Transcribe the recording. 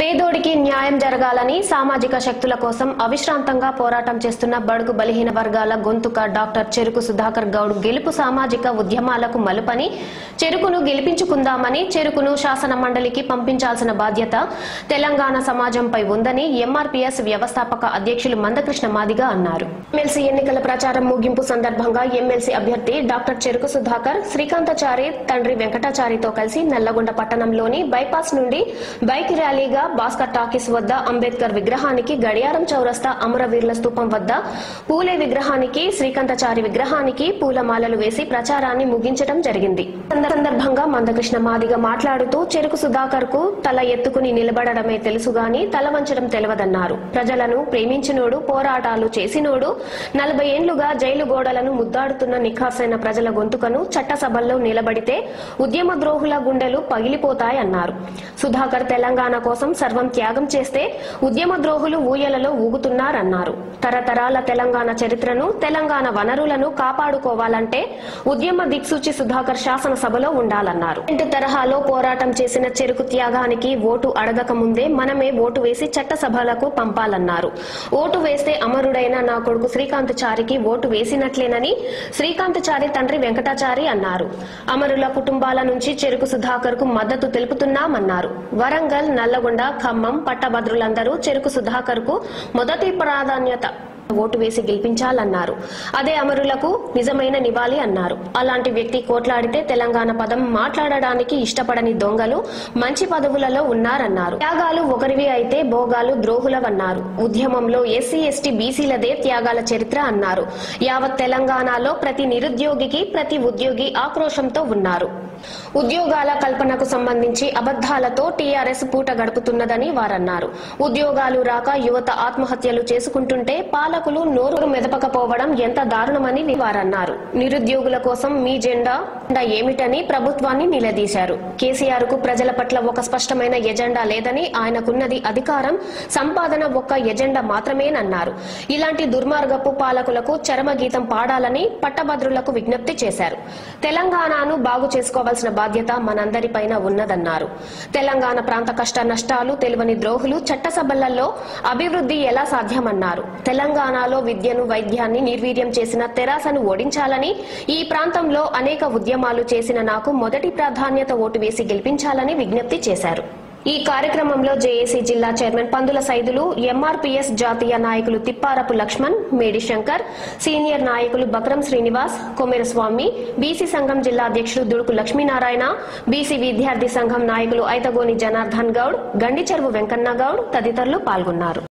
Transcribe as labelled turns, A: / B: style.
A: పేదోడికి న్యాయం జరగాలని సామాజిక శక్తుల కోసం అవిశ్రాంతంగా పోరాటం చేస్తున్న బడుగు బలహీన వర్గాల గొంతుక డాక్టర్ చెరుకు సుధాకర్ గౌడ్ గెలుపు సామాజిక ఉద్యమాలకు మలుపని చెరుకును గెలిపించుకుందామని చెరుకును శాసన మండలికి పంపించాల్సిన బాధ్యత తెలంగాణ సమాజంపై ఉందని ఎంఆర్పీఎస్ వ్యవస్థాపక అధ్యక్షులు మందకృష్ణ మాదిగ అన్నారు. ఎమ్మెల్సీ ఎన్నికల ప్రచారం ముగింపు సందర్భంగా ఎమ్మెల్సీ అభ్యర్థి డాక్టర్ చెరుకు సుధాకర్ శ్రీకాంతాచారి తండ్రి వెంకటాచారితో కలిసి నల్లగొండ పట్టణంలోని బైపాస్ నుండి బైక్ ర్యాలీగా భాస్కర్ టాకీస్ వద్ద అంబేద్కర్ విగ్రహానికి, గడియారం చౌరస్తా అమరవీరుల స్తూపం వద్ద పూలే విగ్రహానికి, శ్రీకాంతాచారి విగ్రహానికి పూలమాలలు వేసి ప్రచారాన్ని ముగించడం జరిగింది. సందర్భంగా మందకృష్ణ మాదిగ మాట్లాడుతూ చెరుకు సుధాకర్ కు తల ఎత్తుకుని నిలబడడమే తెలుసుగాని తల వంచడం తెలియదన్నారు. ప్రజలను ప్రేమించినోడు, పోరాటాలు చేసినోడు, 40 ఏండ్లుగా జైలు గోడలను ముద్దాడుతున్న నిఖార్సైన ప్రజల గొంతుకను చట్టసభల్లో నిలబడితే ఉద్యమ ద్రోహుల గుండెలు పగిలిపోతాయన్నారు. సుధాకర్ తెలంగాణ కోసం సర్వం త్యాగం చేస్తే ఉద్యమ ద్రోహులు ఊయలలో ఊగుతున్నారన్నారు. తరతరాల తెలంగాణ చరిత్రను, తెలంగాణ వనరులను కాపాడుకోవాలంటే ఉద్యమ దిక్సూచి సుధాకర్ శాసనసభలో ఉండాలన్నారు. ఇంటి తరహాలో పోరాటం చేసిన చెరుకు త్యాగానికి ఓటు అడగక ముందే మనమే ఓటు వేసి చట్టసభలకు పంపాలన్నారు. ఓటు వేస్తే అమరుడైన నా కొడుకు శ్రీకాంతాచారికి ఓటు వేసినట్లేనని శ్రీకాంతాచారి తండ్రి వెంకటాచారి అన్నారు. అమరుల కుటుంబాల నుంచి చెరుకు సుధాకర్ కు మద్దతు తెలుపుతున్నామన్నారు. వరంగల్, నల్లగొండ, ఖమ్మం పట్టభద్రులందరూ చెరుకు సుధాకర్ కు మొదటి ప్రాధాన్యత ఓటు వేసి గెలిపించాలన్నారు. అదే అమరులకు నిజమైన నివాళి అన్నారు. అలాంటి వ్యక్తి కోట్లాడితే తెలంగాణ పదం మాట్లాడడానికి ఇష్టపడని దొంగలు మంచి పదవులలో ఉన్నారన్నారు. త్యాగాలు ఒకరివి అయితే భోగాలు ద్రోహులవన్నారు. ఉద్యమంలో ఎస్సీ, ఎస్టీ, బీసీలదే త్యాగాల చరిత్ర అన్నారు. యావత్ తెలంగాణలో ప్రతి నిరుద్యోగికి, ప్రతి ఉద్యోగి ఆక్రోశంతో ఉన్నారు. ఉద్యోగాల కల్పనకు సంబంధించి అబద్దాలతో టీఆర్ఎస్ పూట గడుపుతున్నదని వారన్నారు. ఉద్యోగాలు రాక యువత ఆత్మహత్యలు చేసుకుంటుంటే పాలకులు నోరు మెదపకపోవడం ఎంత దారుణమని వారన్నారు. నిరుద్యోగుల కోసం మీ జెండా ఏమిటని ప్రభుత్వాన్ని నిలదీశారు. కేసీఆర్ కు ప్రజల పట్ల ఒక స్పష్టమైన ఎజెండా లేదని, ఆయనకున్నది అధికారం, సంపాదన ఒక్క ఎజెండా మాత్రమేనన్నారు. ఇలాంటి దుర్మార్గపు పాలకులకు చరమగీతం పాడాలని పట్టభద్రులకు విజ్ఞప్తి చేశారు. తెలంగాణను బాగు చేసుకోవాల్సిన బాధ్యత మనందరిపైన ఉన్నదన్నారు. తెలంగాణ ప్రాంత కష్ట నష్టాలు తెలివని ద్రోహులు చట్టసభలలో అభివృద్ధి ఎలా సాధ్యమన్నారు. తెలంగాణలో విద్యను, వైద్యాన్ని నిర్వీర్యం చేసిన తెరాసను ఓడించాలని, ఈ ప్రాంతంలో అనేక ఉద్యమాలు చేసిన నాకు మొదటి ప్రాధాన్యత ఓటు వేసి గెలిపించాలని విజ్ఞప్తి చేశారు. ఈ కార్యక్రమంలో జేఏసీ జిల్లా చైర్మన్ పందుల సైదులు, ఎంఆర్పీఎస్ జాతీయ నాయకులు తిప్పారపు లక్ష్మణ్, మేడి శంకర్, సీనియర్ నాయకులు బక్రం శ్రీనివాస్, కొమెరస్వామి, బీసీ సంఘం జిల్లా అధ్యక్షులు దుడుకు లక్ష్మీనారాయణ, బీసీ విద్యార్థి సంఘం నాయకులు ఐతగోని జనార్దన్ గౌడ్, గండిచెరువు వెంకన్న గౌడ్ తదితరులు పాల్గొన్నారు.